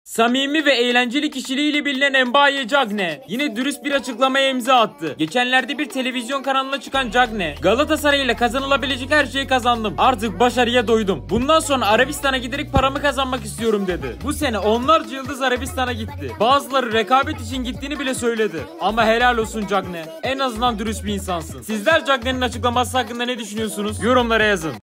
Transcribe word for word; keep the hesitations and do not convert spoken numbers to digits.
Samimi ve eğlenceli kişiliğiyle bilinen Mbaye Diagne yine dürüst bir açıklamaya imza attı. Geçenlerde bir televizyon kanalına çıkan Diagne, Galatasaray ile kazanılabilecek her şeyi kazandım. Artık başarıya doydum. Bundan sonra Arabistan'a giderek paramı kazanmak istiyorum dedi. Bu sene onlarca yıldız Arabistan'a gitti. Bazıları rekabet için gittiğini bile söyledi. Ama helal olsun Diagne. En azından dürüst bir insansın. Sizler Diagne'nin açıklaması hakkında ne düşünüyorsunuz? Yorumlara yazın.